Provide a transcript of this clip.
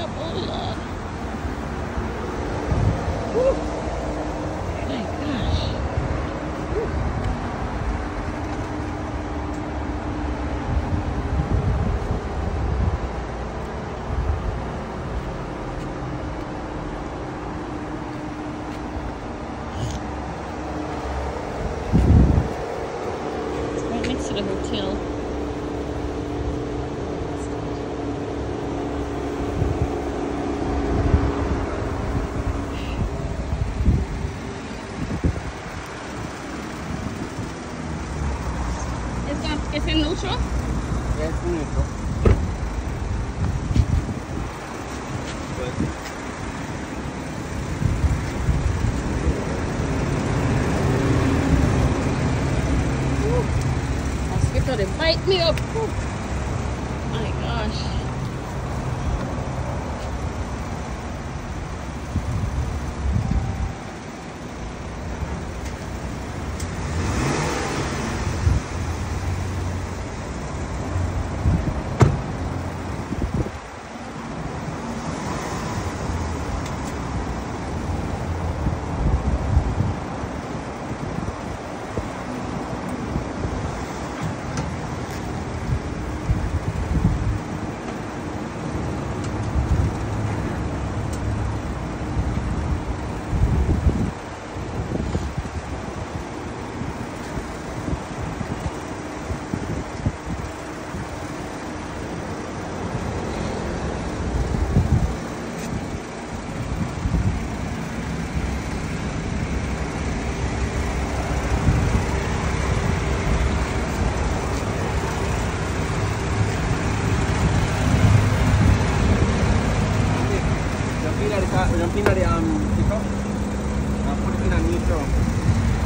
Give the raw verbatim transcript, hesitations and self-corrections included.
Oh Lord. Woo. My gosh. Woo. Right next to the hotel. ¿Es en neutral? Yeah, it's neutral. Good. Mosquito, they bite me up. Woo. My gosh. Jump in at the car, jump in at the um pickup and put it in a neutral.